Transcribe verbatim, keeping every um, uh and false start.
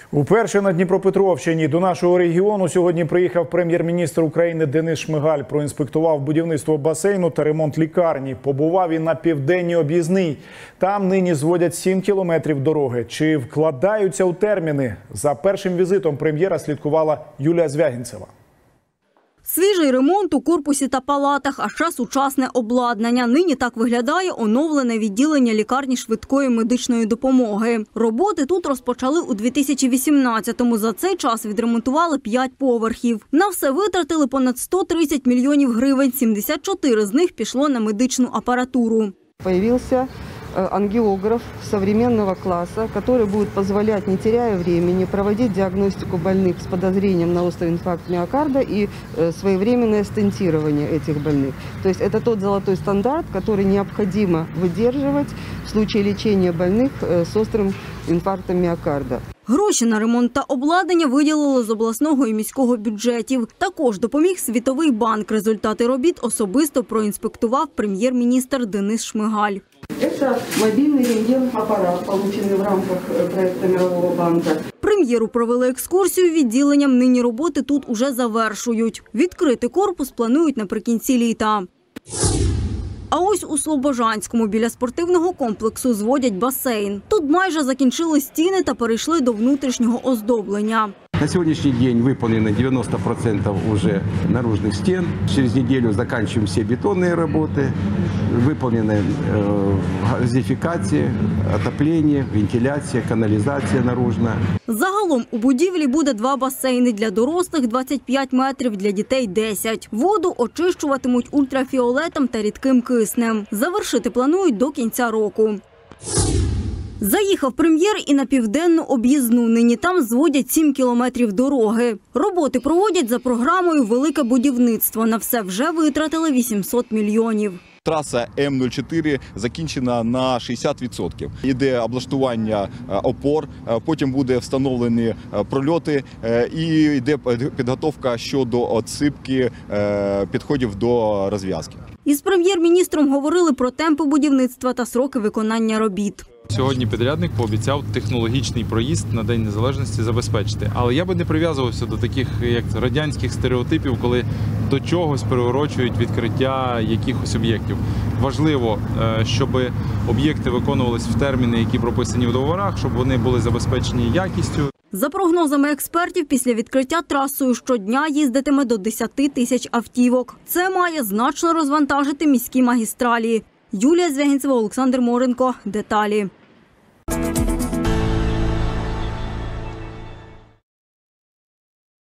Уперше на Дніпропетровщині до нашого регіону сьогодні приїхав прем'єр-міністр України Денис Шмигаль. Проінспектував будівництво басейну та ремонт лікарні. Побував і на Південній об'їзній. Там нині зводять сім кілометрів дороги. Чи вкладаються у терміни? За першим візитом прем'єра слідкувала Юлія Звягінцева. Свіжий ремонт у корпусі та палатах, а ще сучасне обладнання. Нині так виглядає оновлене відділення лікарні швидкої медичної допомоги. Роботи тут розпочали у дві тисячі вісімнадцятому. За цей час відремонтували п'ять поверхів. На все витратили понад сто тридцять мільйонів гривень. сімдесят чотири з них пішло на медичну апаратуру. Появился ангиограф современного класса, который будет позволять, не теряя времени, проводить диагностику больных с подозрением на острый инфаркт миокарда и своевременное стентирование этих больных. То есть это тот золотой стандарт, который необходимо выдерживать в случае лечения больных с острым инфарктом миокарда. Гроші на ремонт та обладнання виділили з обласного і міського бюджетів. Також допоміг Світовий банк. Результати робіт особисто проінспектував прем'єр-міністр Денис Шмигаль. Это мобильный рентген-аппарат, полученный в рамках проекта Мирового банка. Прем'єру провели екскурсію відділенням. Нині роботи тут уже завершують. Відкрити корпус планують наприкінці літа. А ось у Слобожанському біля спортивного комплексу зводять басейн. Тут майже закінчили стіни та перейшли до внутрішнього оздоблення. На сегодняшний день выполнено девяносто процентов уже наружных стен. Через неделю заканчиваем все бетонные работы. Выполнены э, газификация, отопление, вентиляция, канализация наружная. Загалом у будівлі буде два басейни. Для дорослих двадцять п'ять метрів, для дітей десять. Воду очищуватимуть ультрафіолетом та рідким киснем. Завершити планують до кінця року. Заїхав прем'єр і на Південну об'їзну. Нині там зводять сім кілометрів дороги. Роботи проводять за програмою «Велике будівництво». На все вже витратили вісімсот мільйонів. Траса М нуль чотири закінчена на шістдесят відсотків. Іде облаштування опор, потім буде встановлені прольоти і йде підготовка щодо отсипки підходів до розв'язки. Із прем'єр-міністром говорили про темпи будівництва та сроки виконання робіт. Сьогодні підрядник пообіцяв технологічний проїзд на День Незалежності забезпечити. Але я би не прив'язувався до таких як радянських стереотипів, коли до чогось приурочують відкриття якихось об'єктів. Важливо, щоб об'єкти виконувалися в терміни, які прописані в договорах, щоб вони були забезпечені якістю. За прогнозами експертів, після відкриття трасою щодня їздитиме до десяти тисяч автівок. Це має значно розвантажити міські магістралі. Юлія Звягінцева, Олександр Моренко. Деталі.